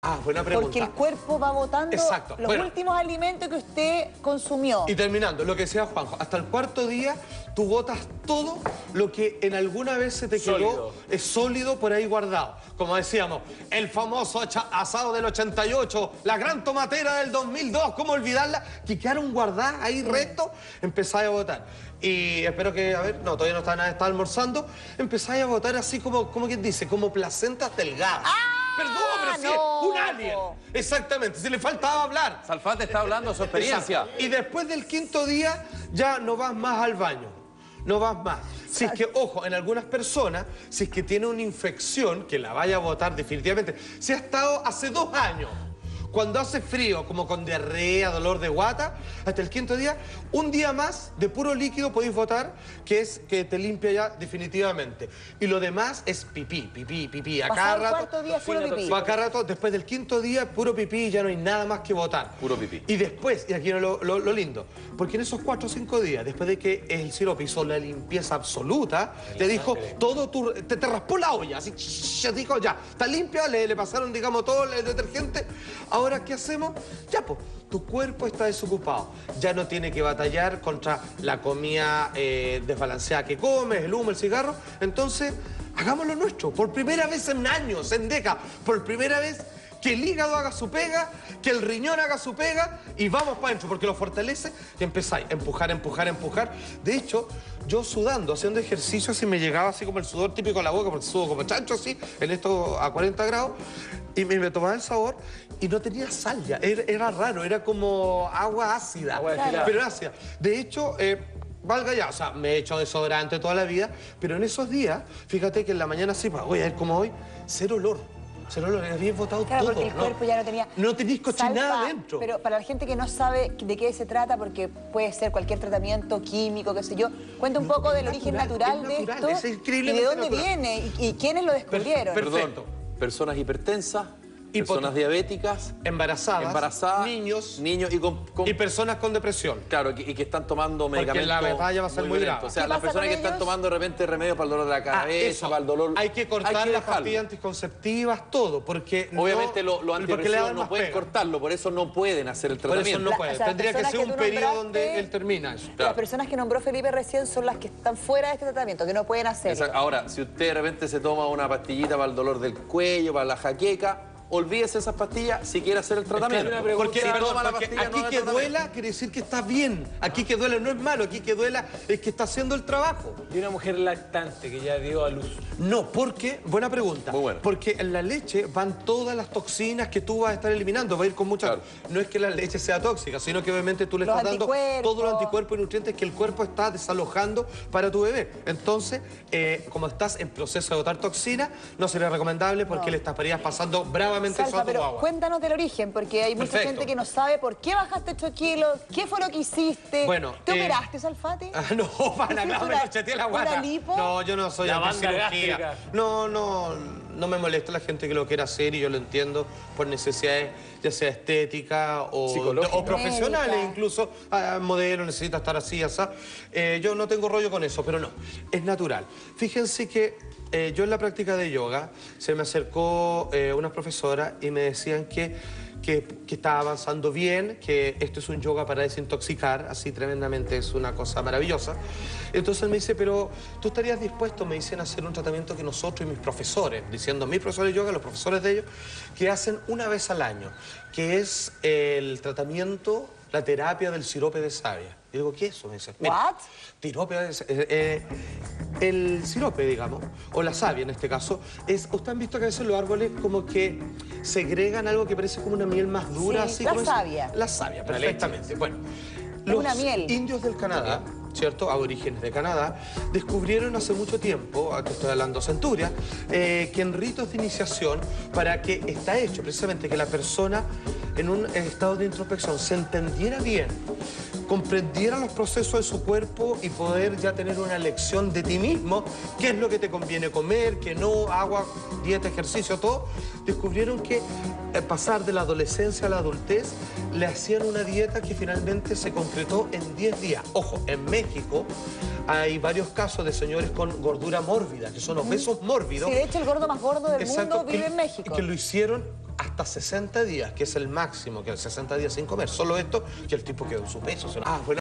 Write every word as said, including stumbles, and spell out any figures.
Ah, buena pregunta. Porque el cuerpo va botando Exacto. los Bueno. últimos alimentos que usted consumió. Y terminando, lo que decía Juanjo, hasta el cuarto día tú botas todo lo que en alguna vez se te quedó Sólido. es sólido por ahí guardado. Como decíamos, el famoso asado del ochenta y ocho, la gran tomatera del dos mil dos, ¿cómo olvidarla? Que quedaron guardadas ahí restos, empezáis a botar. Y espero que, a ver, no, todavía no está nada, está almorzando, empezáis a botar así como, como quien dice, como placentas delgadas. ¡Ah! Perdón, pero sí, no. un alien. Exactamente, se le faltaba hablar. Salfate está hablando de su experiencia. Exacto. Y después del quinto día ya no vas más al baño. No vas más. Si es que, ojo, en algunas personas, si es que tiene una infección, que la vaya a botar definitivamente. Si ha estado hace dos años, cuando hace frío, como con diarrea, dolor de guata, hasta el quinto día, un día más de puro líquido podéis botar, que es que te limpia ya definitivamente. Y lo demás es pipí, pipí, pipí. A cada Pasado el rato. cuarto día, puro pipí. A cada rato, después del quinto día, puro pipí y ya no hay nada más que botar. Puro pipí. Y después, y aquí viene lo, lo, lo lindo, porque en esos cuatro o cinco días, después de que el sirope hizo la limpieza absoluta, te dijo todo tu... Te, te raspó la olla, así, ya dijo, ya, está limpia, le, le pasaron, digamos, todo el detergente. Ahora, ¿qué hacemos? Ya, pues, tu cuerpo está desocupado. Ya no tiene que batallar contra la comida eh, desbalanceada que comes, el humo, el cigarro. Entonces, hagámoslo nuestro. Por primera vez en años, en décadas, por primera vez que el hígado haga su pega, que el riñón haga su pega y vamos para adentro, porque lo fortalece y empezáis a empujar, empujar, empujar. De hecho, yo sudando, haciendo ejercicio, así me llegaba así como el sudor típico a la boca, porque sudo como chancho así, en esto a cuarenta grados, y me, me tomaba el sabor y no tenía sal ya. Era, era raro, era como agua ácida, Agua destilada. pero ácida. De hecho, eh, valga ya, o sea, me he hecho desodorante toda la vida, pero en esos días, fíjate que en la mañana sí, voy a ir como hoy, cero olor. Cero olor, habías botado Claro, todo, porque el ¿no? cuerpo ya no tenía... No tenéis cochinada Salva, adentro. Pero para la gente que no sabe de qué se trata, porque puede ser cualquier tratamiento químico, qué sé yo, cuenta un No, poco es del origen natural, natural, es de natural, esto es y increíblemente de dónde natural. viene y, y quiénes lo descubrieron. Perfecto. Perdón, personas hipertensas, personas diabéticas, Embarazadas, embarazadas, niños niños y con, con- y personas con depresión. claro, y, y que están tomando Porque medicamentos. la batalla va a ser muy violentos. grave. O sea, ¿Qué las pasa personas con que están ellos? tomando de repente remedios para el dolor de la Ah, cabeza, eso. para el dolor. Hay que cortar hay que las dejarlo. pastillas anticonceptivas, todo, porque Obviamente no, los lo porque le antidepresivos dan no más pueden pega. cortarlo, por eso no pueden hacer el Por tratamiento. eso no La- puede. o sea, Tendría que personas ser que un tú periodo nombraste- donde él termina eso. Claro. Las personas que nombró Felipe recién son las que están fuera de este tratamiento, que no pueden hacerlo. Exacto. Ahora, si usted de repente se toma una pastillita para el dolor del cuello, para la jaqueca, olvídese esas pastillas si quiere hacer el tratamiento. Claro, porque, si perdón, toma la porque pastilla, aquí no que es tratamiento. duela quiere decir que está bien. Aquí que duela no es malo, aquí que duela es que está haciendo el trabajo. Y una mujer lactante que ya dio a luz. No, porque, buena pregunta. Muy buena. Porque en la leche van todas las toxinas que tú vas a estar eliminando, va a ir con muchas. Claro. No es que la leche sea tóxica, sino que obviamente tú le Los estás dando anticuerpos. todos los anticuerpos y nutrientes que el cuerpo está desalojando para tu bebé. Entonces, eh, como estás en proceso de botar toxina, no sería recomendable porque No. le estarías pasando bravamente Salva, eso a tu pero agua. cuéntanos del origen, porque hay mucha Perfecto. gente que no sabe por qué bajaste ocho kilos, qué fue lo que hiciste. Bueno, ¿Te eh, operaste, Salfate? Ah, no, para ¿Hiciste nada, me una- corcheteé la una guata. lipo? No, yo no soy La banda anticirugía. gástrica. No, no, no me molesta la gente que lo quiera hacer y yo lo entiendo por necesidades, ya sea estética o, Psicológica. o profesionales, Médica. incluso ah, modelo necesita estar así, así. Eh, yo no tengo rollo con eso, pero no, es natural. Fíjense que eh, yo en la práctica de yoga se me acercó eh, una profesora y me decían que Que, que estaba avanzando bien, que esto es un yoga para desintoxicar, así tremendamente, es una cosa maravillosa. Entonces él me dice, pero ¿tú estarías dispuesto, me dicen, a hacer un tratamiento que nosotros y mis profesores, diciendo mis profesores de yoga, los profesores de ellos, que hacen una vez al año, que es el tratamiento, la terapia del sirope de savia? Y digo, ¿qué es eso? Me dice, mira, What? Sirope, eh, eh, el sirope, digamos, o la savia en este caso, es, ustedes han visto que a veces los árboles como que segregan algo que parece como una miel más dura, Sí, así la como es- savia. La savia, perfectamente. Bueno, Es los una miel. indios del Canadá, ¿cierto? Aborígenes de Canadá, descubrieron hace mucho tiempo, aquí estoy hablando centurias, eh, que en ritos de iniciación, para que está hecho precisamente que la persona en un estado de introspección se entendiera bien, comprendiera los procesos de su cuerpo y poder ya tener una lección de ti mismo, qué es lo que te conviene comer, qué no, agua, dieta, ejercicio, todo, descubrieron que eh, pasar de la adolescencia a la adultez le hacían una dieta que finalmente se concretó en diez días. Ojo, en México hay varios casos de señores con gordura mórbida, que son obesos mórbidos. Sí, de hecho el gordo más gordo del Exacto, mundo vive que- en México. Que lo hicieron hasta sesenta días, que es el máximo, que es sesenta días sin comer. Solo esto, que el tipo quedó en su peso. Se lo- Ah, bueno.